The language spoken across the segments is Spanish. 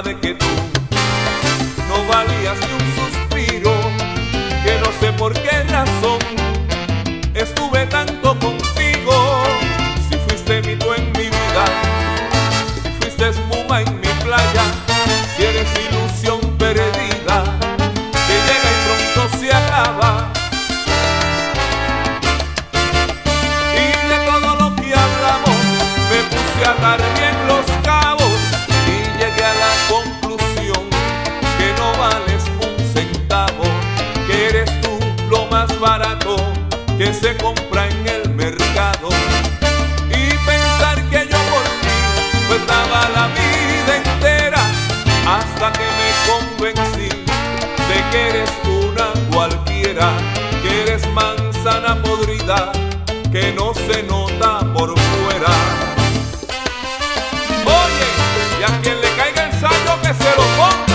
cuenta de que tú no valías ni un suspiro, que no sé por qué razón estuve tanto contigo. Si fuiste mito en mi vida, si fuiste espuma en mi playa, si eres ilusión perdida que llega y pronto se acaba. Y de todo lo que hablamos me puse a atar bien los cabos y llegué a la conclusión que no vales un centavo, que eres tú lo más barato que se compra en el mercado. Y pensar que yo por ti pues daba la vida entera, hasta que me convencí de que eres una cualquiera, que eres manzana podrida que no se nota por fuera. Oye, y a quien le caiga el sayo que se lo ponga.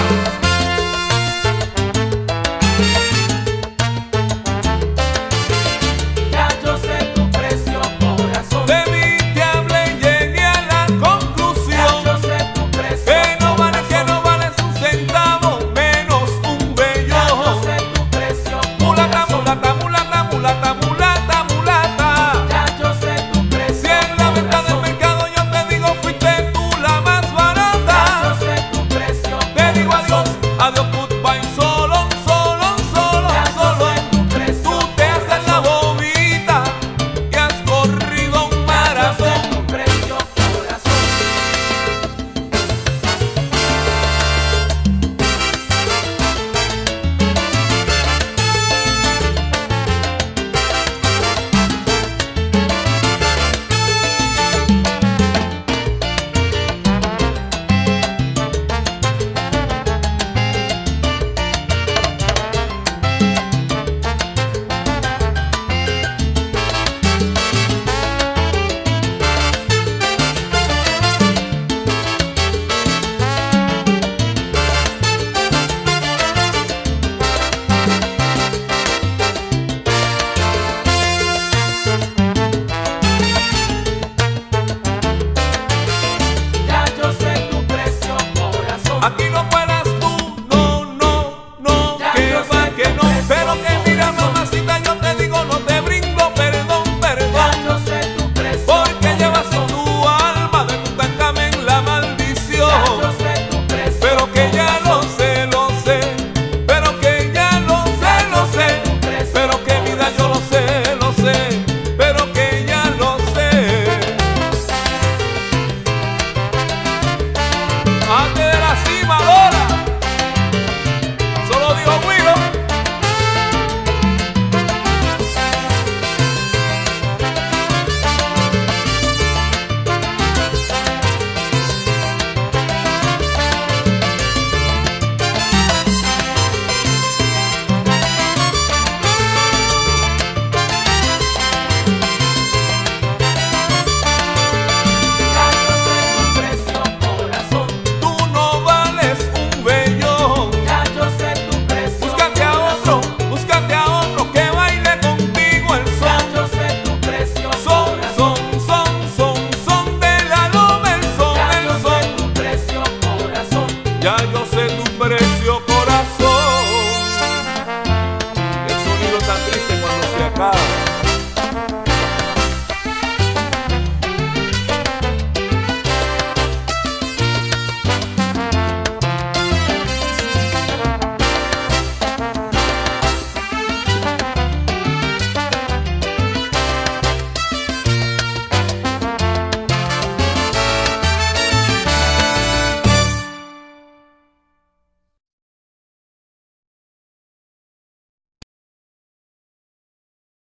Aquí no